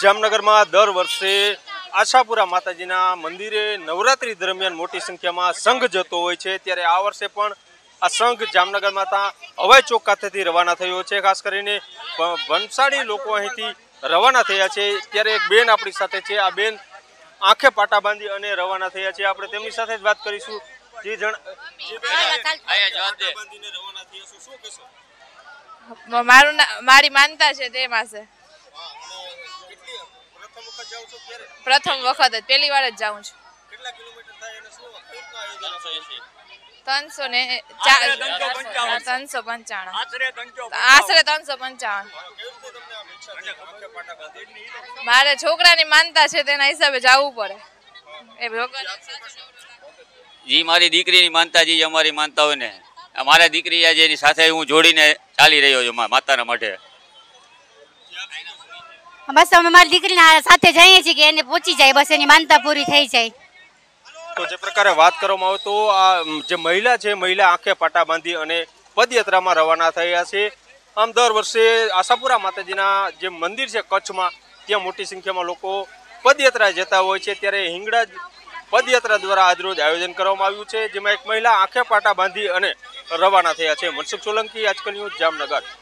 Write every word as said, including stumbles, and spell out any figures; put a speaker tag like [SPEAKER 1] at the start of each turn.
[SPEAKER 1] જામનગરમાં દર વર્ષે આશાપુરા માતાજીના મંદિરે નવરાત્રી દરમિયાન મોટી સંખ્યામાં સંઘ જતો હોય છે, ત્યારે આ વર્ષે પણ આ સંઘ જામનગરમાં ત્યાં હવાઈ ચોક ખાતેથી રવાના થયો છે। ખાસ કરીને વંશાળી લોકો અહીંથી રવાના થયા છે, ત્યારે એક બેન આપણી સાથે છે। આ બેન આંખે પાટા બાંધી અને રવાના થયા છે, આપણે તેમની સાથે જ વાત કરીશું। જે જણ
[SPEAKER 2] મારું મારી માનતા છે તેમાં છે। પ્રથમ વખત જ પહેલી વાર જ જાઉં છું। ત્રણસો ને ત્રણસો પંચાણું આશરે ત્રણસો પંચાવન મારે છોકરાની માનતા છે તેના હિસાબે જવું પડે।
[SPEAKER 3] જી મારી દીકરીની માનતા જી અમારી માનતા હોય ને મારા દીકરી આજે એની સાથે હું જોડીને ચાલી રહ્યો છું માતાના માટે।
[SPEAKER 4] બસ અમે મારી દીકરીના સાથે જઈએ છીએ કે એને પહોંચી જાય, બસ એની માનતા પૂરી થઈ જાય।
[SPEAKER 1] તો જે પ્રકારે વાત કરવામાં આવે તો આ જે મહિલા છે, મહિલા આંખે પાટા બાંધી અને પદયાત્રામાં રવાના થયા છે। આમ દર વર્ષે આશાપુરા માતાજીના જે મંદિર છે કચ્છમાં, ત્યાં મોટી સંખ્યામાં લોકો પદયાત્રા જતા હોય છે, ત્યારે હિંગળાજ પદયાત્રા દ્વારા આજરોજ આયોજન કરવામાં આવ્યું છે, જેમાં એક મહિલા આંખે પાટા બાંધી અને રવાના થયા છે। મનસુખ સોલંકી, આજકલ ન્યૂઝ, જામનગર।